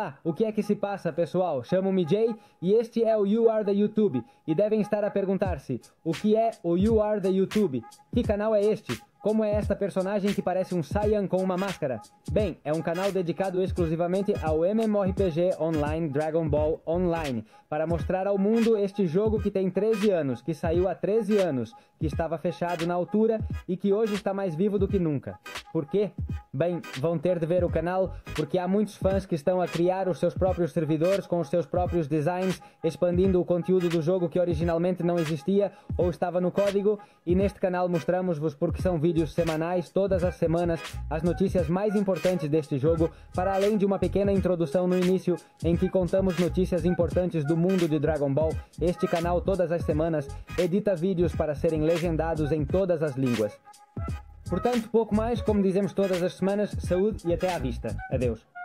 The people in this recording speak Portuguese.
Olá, o que é que se passa, pessoal? Chamo-me Jay e este é o You Are The YouTube. E devem estar a perguntar-se, o que é o You Are The YouTube? Que canal é este? Como é esta personagem que parece um Saiyan com uma máscara? Bem, é um canal dedicado exclusivamente ao MMORPG online Dragon Ball Online, para mostrar ao mundo este jogo que tem 13 anos, que saiu há 13 anos, que estava fechado na altura e que hoje está mais vivo do que nunca. Por quê? Bem, vão ter de ver o canal porque há muitos fãs que estão a criar os seus próprios servidores com os seus próprios designs, expandindo o conteúdo do jogo que originalmente não existia ou estava no código, e neste canal mostramos-vos, porque são vídeos semanais, todas as semanas, as notícias mais importantes deste jogo, para além de uma pequena introdução no início em que contamos notícias importantes do mundo de Dragon Ball. Este canal todas as semanas edita vídeos para serem legendados em todas as línguas. Portanto, pouco mais, como dizemos todas as semanas, saúde e até à vista. Adeus.